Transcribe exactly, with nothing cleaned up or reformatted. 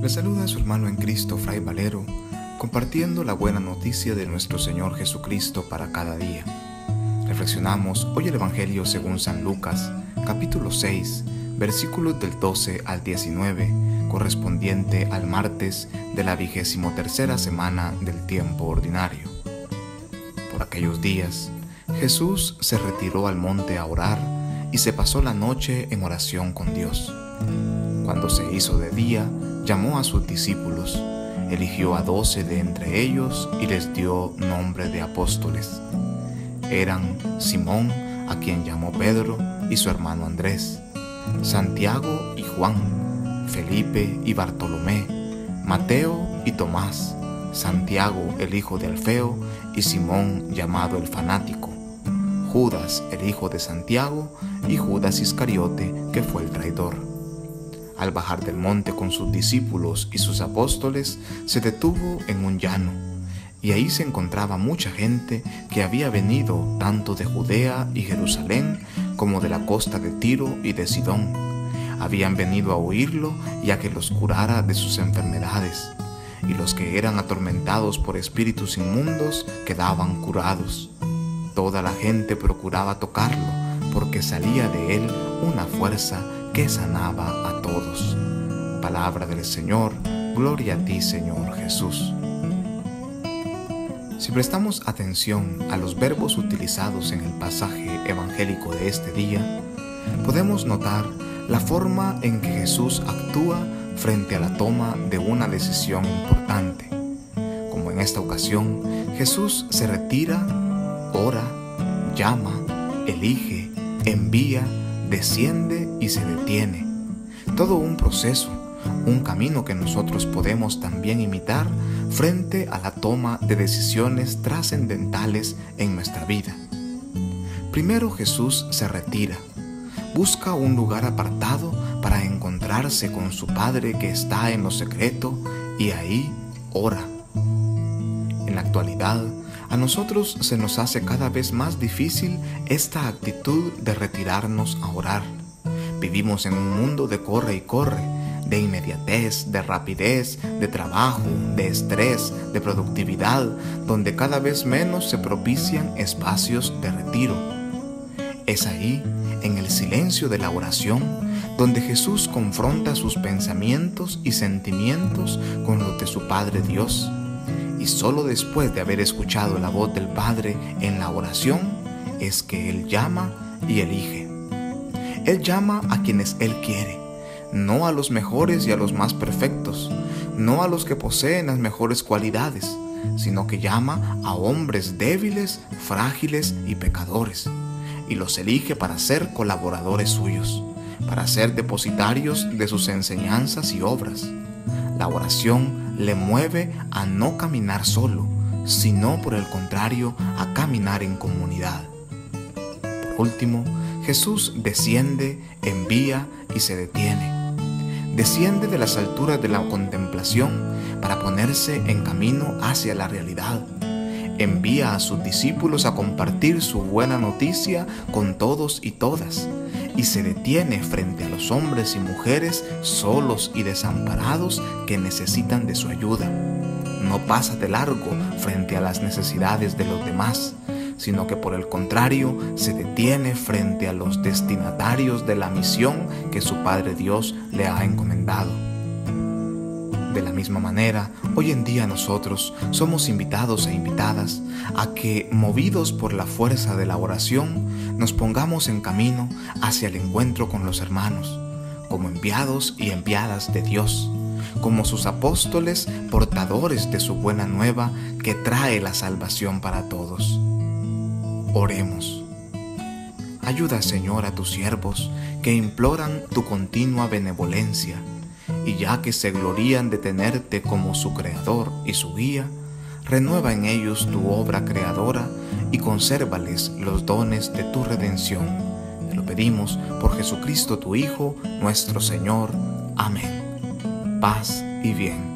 Le saluda a su hermano en Cristo, Fray Valero, compartiendo la buena noticia de nuestro Señor Jesucristo para cada día. Reflexionamos hoy el Evangelio según San Lucas, capítulo seis, versículos del doce al diecinueve, correspondiente al martes de la vigésimo tercera semana del tiempo ordinario. Por aquellos días, Jesús se retiró al monte a orar y se pasó la noche en oración con Dios. Cuando se hizo de día, llamó a sus discípulos, eligió a doce de entre ellos y les dio nombre de apóstoles. Eran Simón, a quien llamó Pedro, y su hermano Andrés, Santiago y Juan, Felipe y Bartolomé, Mateo y Tomás, Santiago el hijo de Alfeo y Simón llamado el fanático, Judas el hijo de Santiago y Judas Iscariote, que fue el traidor. Al bajar del monte con sus discípulos y sus apóstoles, se detuvo en un llano, y ahí se encontraba mucha gente que había venido tanto de Judea y Jerusalén como de la costa de Tiro y de Sidón. Habían venido a oírlo y a que los curara de sus enfermedades, y los que eran atormentados por espíritus inmundos quedaban curados. Toda la gente procuraba tocarlo, porque salía de él una fuerza que sanaba a todos. Palabra del Señor, gloria a ti, Señor Jesús. Si prestamos atención a los verbos utilizados en el pasaje evangélico de este día, podemos notar la forma en que Jesús actúa frente a la toma de una decisión importante. Como en esta ocasión, Jesús se retira, ora, llama, elige, envía, desciende y se detiene. Todo un proceso, un camino que nosotros podemos también imitar frente a la toma de decisiones trascendentales en nuestra vida. Primero Jesús se retira, busca un lugar apartado para encontrarse con su Padre que está en lo secreto y ahí ora. En la actualidad, a nosotros se nos hace cada vez más difícil esta actitud de retirarnos a orar. Vivimos en un mundo de corre y corre, de inmediatez, de rapidez, de trabajo, de estrés, de productividad, donde cada vez menos se propician espacios de retiro. Es ahí, en el silencio de la oración, donde Jesús confronta sus pensamientos y sentimientos con los de su Padre Dios. Y solo después de haber escuchado la voz del Padre en la oración, es que Él llama y elige. Él llama a quienes Él quiere, no a los mejores y a los más perfectos, no a los que poseen las mejores cualidades, sino que llama a hombres débiles, frágiles y pecadores, y los elige para ser colaboradores suyos, para ser depositarios de sus enseñanzas y obras. La oración le mueve a no caminar solo, sino por el contrario, a caminar en comunidad. Por último, Jesús desciende, envía y se detiene. Desciende de las alturas de la contemplación para ponerse en camino hacia la realidad. Envía a sus discípulos a compartir su buena noticia con todos y todas, y se detiene frente a los hombres y mujeres solos y desamparados que necesitan de su ayuda. No pasa de largo frente a las necesidades de los demás, sino que por el contrario se detiene frente a los destinatarios de la misión que su Padre Dios le ha encomendado. De la misma manera, hoy en día nosotros somos invitados e invitadas a que, movidos por la fuerza de la oración, nos pongamos en camino hacia el encuentro con los hermanos, como enviados y enviadas de Dios, como sus apóstoles portadores de su buena nueva que trae la salvación para todos. Oremos. Ayuda, Señor, a tus siervos que imploran tu continua benevolencia, y ya que se glorían de tenerte como su Creador y su guía, renueva en ellos tu obra creadora y consérvales los dones de tu redención. Te lo pedimos por Jesucristo tu Hijo, nuestro Señor. Amén. Paz y bien.